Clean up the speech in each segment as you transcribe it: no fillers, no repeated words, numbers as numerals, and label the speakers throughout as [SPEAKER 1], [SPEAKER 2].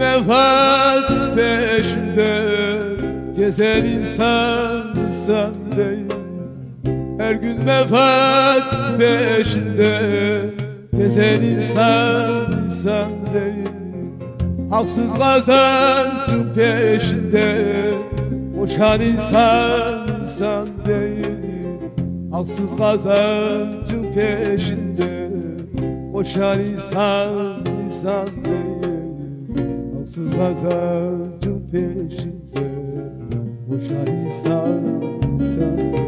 [SPEAKER 1] menfaat peşinde gezen insan değil. Her gün menfaat peşinde gezen insan değil. Haksız kazancın peşinde koşan insan değil. Haksız kazancın peşinde koşan insan değil. Haksız kazancın peşinde koşan insan değil.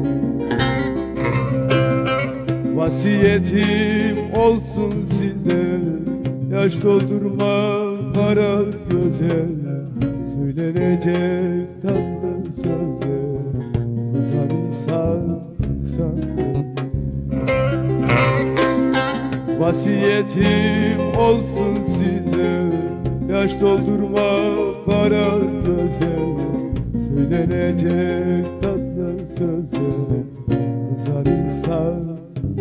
[SPEAKER 1] Vasiyetim olsun size, yaş doldurma kara göze, söylenecek tatlı söze kızan insan Vasiyetim olsun size, yaş doldurma kara göze, söylenecek tatlı söze kızan insan.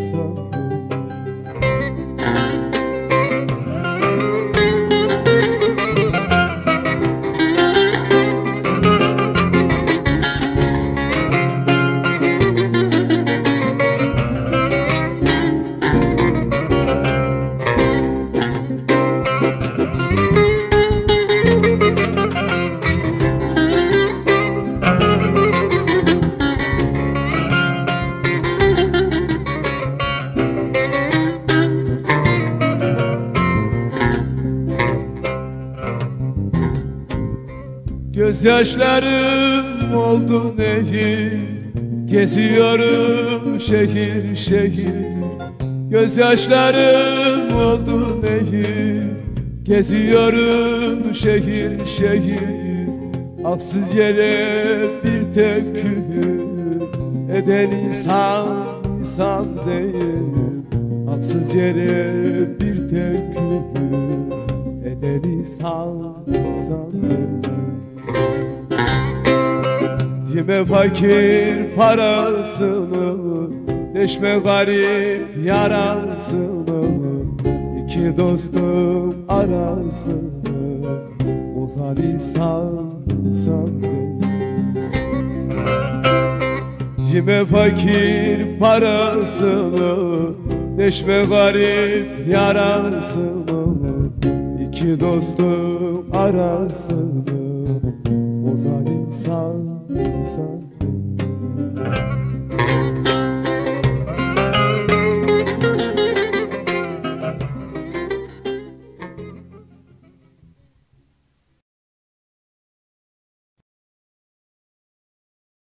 [SPEAKER 1] Gözyaşlarım oldu nehir, geziyorum şehir şehir. Gözyaşlarım oldu nehir, geziyorum şehir şehir. Haksız yere bir tek küfür eden insan değil. Haksız yere bir tek küfür eden insan değil. Yeme fakir parasını, deşme garip yarasını. İki dostum arasını bozan insan değil. Yeme fakir parasını, deşme garip yarasını. İki dostum arasını bozan insan değil.